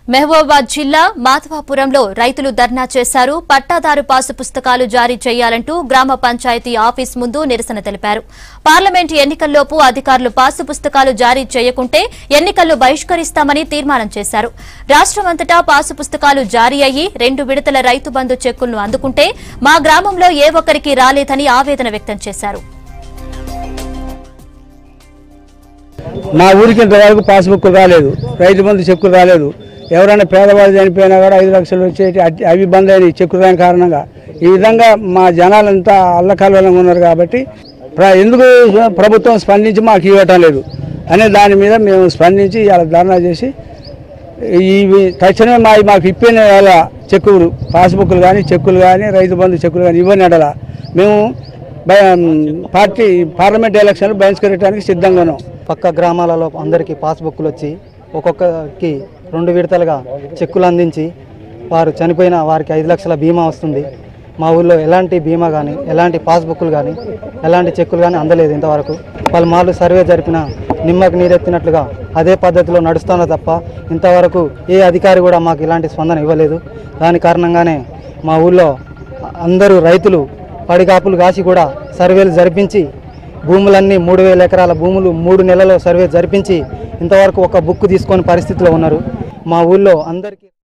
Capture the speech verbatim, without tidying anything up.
మహబూబాబాద్ జిల్లా మాధవాపురంలో రైతులు ధర్నా చేశారు. పట్టాదారు పాసు పుస్తకాలు జారీ చేయాలంటూ గ్రామ పంచాయతీ ఆఫీస్ ముందు నిరసన తెలిపారు. పార్లమెంట్ ఎన్నికల్లోపు అధికారులు పాసు పుస్తకాలు జారీ చేయకుంటే ఎన్నికల్లో బహిష్కరిస్తామని తీర్మానం చేశారు. రాష్ట్రమంతటా పాసు పుస్తకాలు జారీ అయ్యి రెండు విడతల రైతు బంధు చెక్కులను అందుకుంటే మా గ్రామంలో ఏ ఒక్కరికి రాలేదని ఆవేదన వ్యక్తం చేశారు. మా ఊరికి ఇంతవరకు పాస్బుక్ రాలేదు, రైతు బంధు చెక్కులు రాలేదు. ఎవరైనా పేదవాళ్ళు చనిపోయినా కూడా ఐదు లక్షలు వచ్చేటి అవి బంద్ అయినాయి చెక్కులు రాని కారణంగా. ఈ విధంగా మా జనాలంతా అల్లకల్లోలంగా ఉన్నారు కాబట్టి ఎందుకు ప్రభుత్వం స్పందించి మాకు ఇవ్వటం లేదు అనే దాని మీద మేము స్పందించి ఇలా ధర్నా చేసి ఇవి తక్షణమే మా మాకు ఇప్పిన వాళ్ళ చెక్కులు పాస్బుక్లు కానీ చెక్కులు కానీ రైతు బంధు చెక్కులు కానీ ఇవ్వని అడలా మేము పార్టీ పార్లమెంట్ ఎలక్షన్లు బహిష్కరించడానికి సిద్ధంగా ఉన్నాం. పక్క గ్రామాలలో అందరికీ పాస్బుక్లు వచ్చి ఒక్కొక్కరికి రెండు విడతలుగా చెక్కులు అందించి వారు చనిపోయిన వారికి ఐదు లక్షల బీమా వస్తుంది. మా ఊళ్ళో ఎలాంటి బీమా కానీ ఎలాంటి పాస్బుక్లు కానీ ఎలాంటి చెక్కులు కానీ అందలేదు. ఇంతవరకు పలుమార్లు సర్వే జరిపిన నిమ్మకు నీరెత్తినట్లుగా అదే పద్ధతిలో నడుస్తున్నా తప్ప ఇంతవరకు ఏ అధికారి కూడా మాకు ఇలాంటి స్పందన ఇవ్వలేదు. దాని కారణంగానే మా ఊళ్ళో అందరూ రైతులు పడిగాపులు కాసి కూడా సర్వేలు జరిపించి భూములన్నీ మూడు వేల ఎకరాల భూములు మూడు నెలల్లో సర్వే జరిపించి ఇంతవరకు ఒక బుక్ తీసుకొని పరిస్థితిలో ఉన్నారు. మా ఊళ్ళో అందరికీ